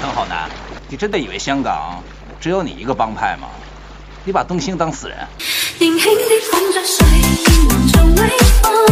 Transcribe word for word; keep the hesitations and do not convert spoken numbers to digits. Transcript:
陈浩南，你真的以为香港只有你一个帮派吗？你把东兴当死人？ 年轻的捧着水，望着微风。